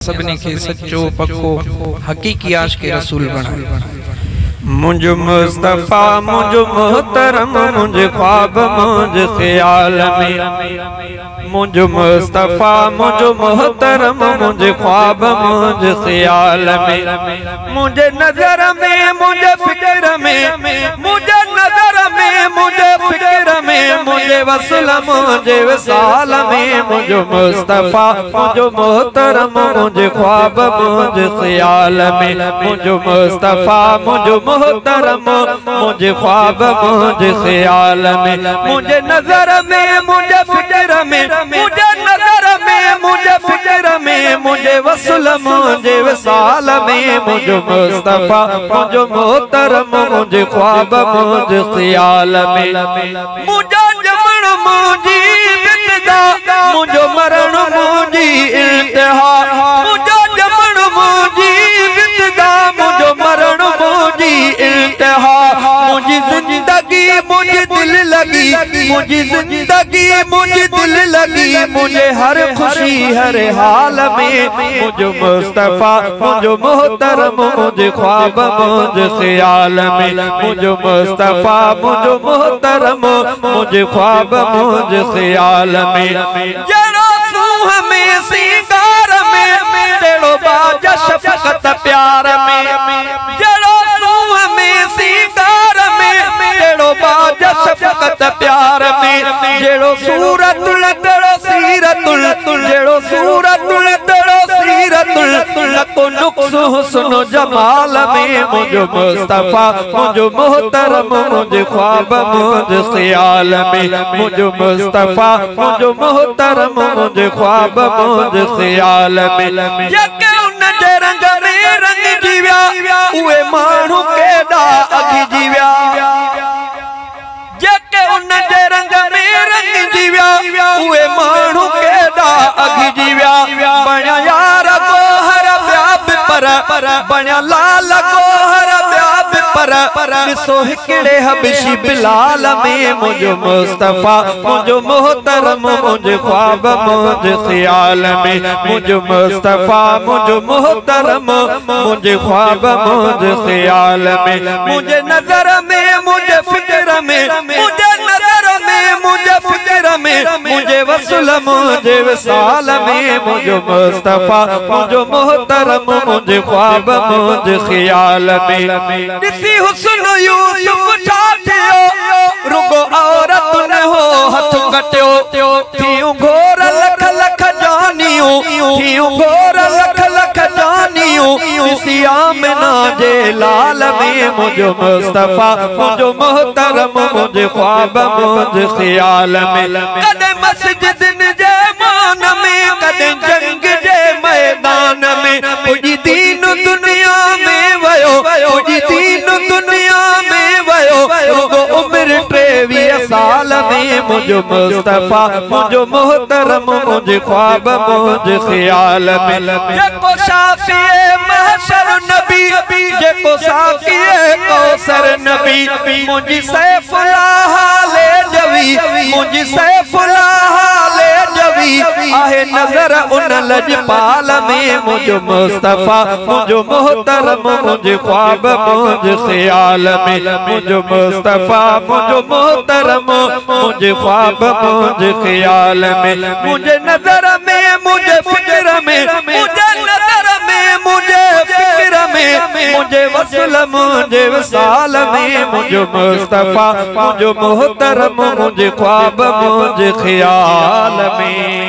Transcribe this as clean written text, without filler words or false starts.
सभिनी खे सच्चो पक्को हकीकी आशिक रसूल बणायो। मुझ मुस्तफा मुझ मोहतरम मुझ ख्वाब मुझ ख्याल में, मुझ मुस्तफा मुझ मोहतरम मुझ ख्वाब मुझ ख्याल में, मुझे नजर में मुझे फिक्र में, मुझे नजर में मुझे फिक्र में, मुझे वसल मुझे वसाल में, मुझ मुस्तफा मुझ मोहतरम मुझ ख्वाब मुझ ख्याल में, मुझ मुस्तफा मुझ मोहतरम मुझे ख्वाब मुझे ख्याल में, मुझे नजर में मुझे फिक्र में, मुझे नजर में मुझे फिक्र में, मुझे वसल मुझे वसाल में, मुझे मुस्तफा मुझे मोहतरम मुझे ख्वाब मुझे ख्याल में, मुझे जमन मुझी बितदा मुझे मरण मुझी इंतहा, मुझे जमन मुझी बितदा मुझे मरण मुझी इंतहा, मुझे जिंदगी मुझे दिल लगी, मुझे जिंदगी मुझे दिल लगी, मुझे हर खुशी हर हाल में, मुझे मुस्तफा मुझे मोहतरम मुझे ख्वाब मुझे ख्याल में, मुझे मुस्तफा मुझे मोहतरम मुझे ख्वाब मुझे ख्याल में, जरा तू हमें सिंगार में तेरो बाजा शफकत प्यार में, जरा तू हमें सिंगार में तेरो बाजा शफकत प्यार में, जेड़ो सूरतुल तेरो सीरतुल, जेड़ो सूरतुल तेरो सीरतुल, लको नुक्स हुस्न जमाल में, मुझे मुस्तफा मुझे मोहतरम मुझे ख्वाब मुझे ख्याल में, मुझे मुस्तफा मुझे मोहतरम मुझे ख्वाब मुझे ख्याल में, यके उन जे रंग में रंग जीव्या उए मानू केदा अघि जीव्या, यके उन जे रंग में रंग जीव्या उए मानू केदा अघि जीव्या, बण्या यार गोहर व्याप पर बण्या लाल गोहर व्याप पर ॾिसो हिकिड़े हबशी बिलाल में, मुझे मुस्तफा मुझे मोहतरम मुझे ख्वाब मुझे ख्याल में, मुझे मुस्तफा मुझे मोहतरम मुझे ख्वाब मुझे ख्याल में, मुझे नजर में मुझे फिक्र में, मुझे नजर में मुझे फिक्र में, मुझे वसल मुझे वसाल में, मुझे मुस्तफा मुझे मोहतरम मुझे ख्वाब मुझे ख्याल में, किसी हुस्न यूसुफ छाटियो रुगो औरत न हो हथ कटियो, थियूं घोर लख लख जानियूं, थियूं घोर लख लख जानियूं, इसी आमिना जे लाल में, मुझे मुस्तफा मुझे मोहतरम मुझे ख्वाब मुझे ख्याल में, कदे मस्जिद जे मान में कदे जंग जे मैदान में, पुजी दीन दुनिया में वयो, पुजी दीन दुनिया में वयो, रुगो उम्र 23 साल में, मुझे मुस्तफा मुझे मोहतरम मुझे ख्वाब मुझे ख्याल में, जेको शाफिए महशर नबी, जेको साफिए कौसर नबी, मुझी सैफुल्लाह ले जवी, मुझी सैफुल्लाह ले जवी, आहे नजर उन लजपाल में, मुझे मुस्तफा मुझे मोहतरम मुझे ख्वाब मुझे ख्याल में, मुझे मुस्तफा मुझे मोहतरम मुझे ख्वाब मुझे ख्याल में, मुझे नजर में मुझे फिक्र में, मुझे नजर में मुझे फिक्र में, मुझे वसल मुझे वसाल में, मुझे मुस्तफा मुझे मोहतरम मुझे ख्वाब मुझे ख्याल में।